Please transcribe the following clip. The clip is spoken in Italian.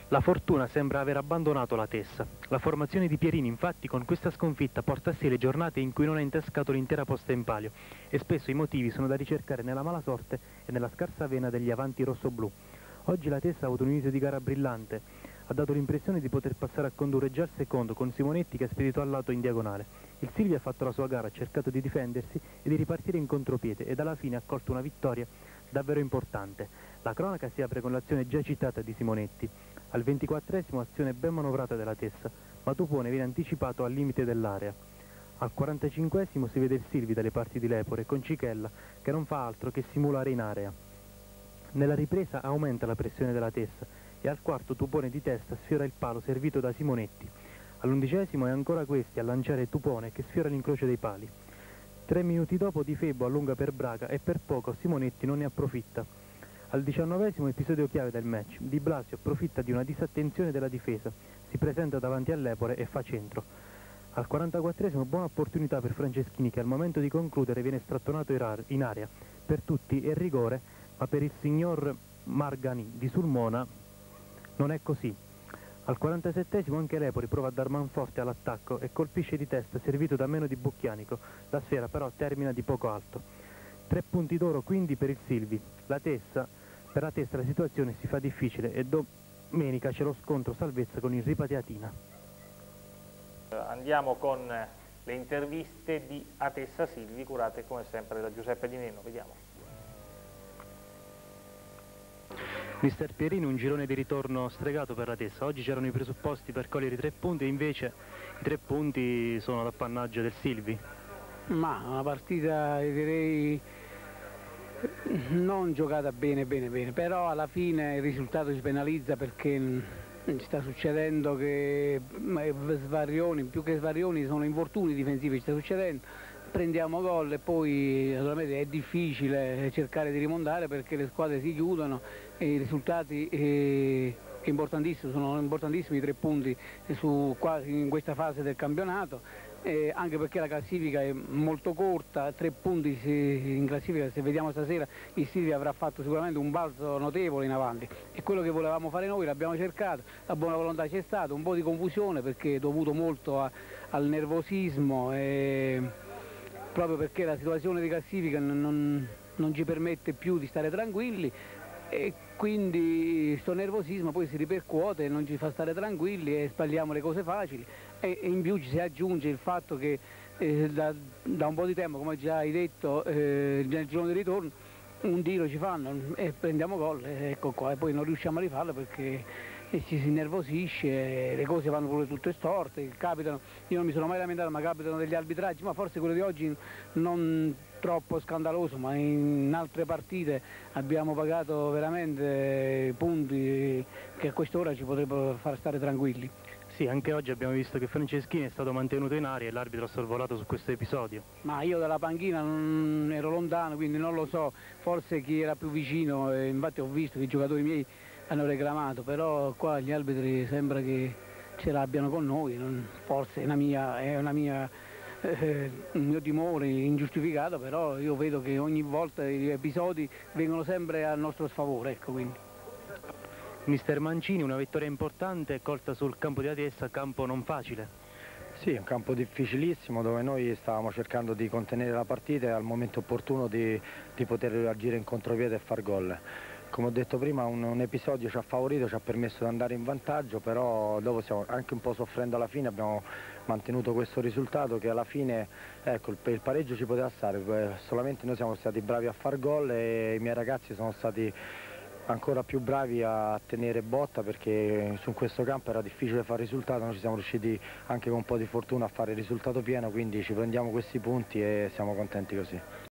La fortuna sembra aver abbandonato la Tessa. La formazione di Pierini, infatti, con questa sconfitta porta a sé le giornate in cui non ha intascato l'intera posta in palio e spesso i motivi sono da ricercare nella mala sorte e nella scarsa vena degli avanti rossoblù. Oggi la Tessa ha avuto un inizio di gara brillante, ha dato l'impressione di poter passare a condurre già il secondo con Simonetti che ha spedito al lato in diagonale. Il Silvi ha fatto la sua gara, ha cercato di difendersi e di ripartire in contropiede ed alla fine ha colto una vittoria davvero importante. La cronaca si apre con l'azione già citata di Simonetti. Al 24esimo azione ben manovrata della Tessa, ma Tupone viene anticipato al limite dell'area. Al 45esimo si vede il Silvi dalle parti di Lepore con Cichella che non fa altro che simulare in area. Nella ripresa aumenta la pressione della Tessa e al quarto Tupone di testa sfiora il palo servito da Simonetti. All'11esimo è ancora questi a lanciare Tupone che sfiora l'incrocio dei pali. 3 minuti dopo Di Febbo allunga per Braga e per poco Simonetti non ne approfitta. Al 19esimo episodio chiave del match, Di Blasio approfitta di una disattenzione della difesa, si presenta davanti all'Epore e fa centro. Al 44esimo buona opportunità per Franceschini che al momento di concludere viene strattonato in area. Per tutti è rigore, ma per il signor Margani di Sulmona non è così. Al 47esimo anche l'Epori prova a dar manforte all'attacco e colpisce di testa servito da meno di Bucchianico. La sfera però termina di poco alto. 3 punti d'oro quindi per il Silvi. Per la Tessa la situazione si fa difficile e domenica c'è lo scontro salvezza con il Ripateatina. Andiamo con le interviste di Atessa Silvi curate come sempre da Giuseppe Di Nino, vediamo. Mister Pierini, un girone di ritorno stregato per la Tessa. Oggi c'erano i presupposti per cogliere i 3 punti e invece i 3 punti sono l'appannaggio del Silvi. Ma una partita direi non giocata bene, però alla fine il risultato ci penalizza perché ci sta succedendo che svarioni, più che svarioni sono infortuni difensivi, ci sta succedendo, prendiamo gol e poi naturalmente è difficile cercare di rimontare perché le squadre si chiudono e i risultati sono importantissimi i 3 punti in questa fase del campionato. Anche perché la classifica è molto corta, 3 punti in classifica, se vediamo stasera il Silvia avrà fatto sicuramente un balzo notevole in avanti e quello che volevamo fare noi l'abbiamo cercato, la buona volontà c'è stata, un po' di confusione perché è dovuto molto al nervosismo proprio perché la situazione di classifica non ci permette più di stare tranquilli e quindi sto nervosismo poi si ripercuote e non ci fa stare tranquilli e sbagliamo le cose facili e in più ci si aggiunge il fatto che da un po' di tempo, come già hai detto, nel giorno di ritorno un tiro ci fanno e prendiamo gol, ecco qua, e poi non riusciamo a rifarlo perché ci si innervosisce, le cose vanno pure tutte storte, capitano, io non mi sono mai lamentato ma capitano degli arbitraggi, ma forse quello di oggi non troppo scandaloso, ma in altre partite abbiamo pagato veramente punti che a quest'ora ci potrebbero far stare tranquilli. Sì, anche oggi abbiamo visto che Franceschini è stato mantenuto in aria e l'arbitro ha sorvolato su questo episodio. Ma io dalla panchina non ero lontano, quindi non lo so, forse chi era più vicino, infatti ho visto che i giocatori miei hanno reclamato, però qua gli arbitri sembra che ce l'abbiano con noi, forse è un mio timore ingiustificato, però io vedo che ogni volta gli episodi vengono sempre a nostro sfavore, ecco quindi. Mister Mancini, una vittoria importante colta sul campo di Atessa, campo non facile. Sì, un campo difficilissimo dove noi stavamo cercando di contenere la partita e al momento opportuno di poter agire in contropiede e far gol. Come ho detto prima un episodio ci ha favorito, ci ha permesso di andare in vantaggio, però dopo stiamo anche un po' soffrendo alla fine, abbiamo mantenuto questo risultato che alla fine ecco, il pareggio ci poteva stare, solamente noi siamo stati bravi a far gol e i miei ragazzi sono stati ancora più bravi a tenere botta perché su questo campo era difficile fare risultato, noi ci siamo riusciti anche con un po' di fortuna a fare il risultato pieno, quindi ci prendiamo questi punti e siamo contenti così.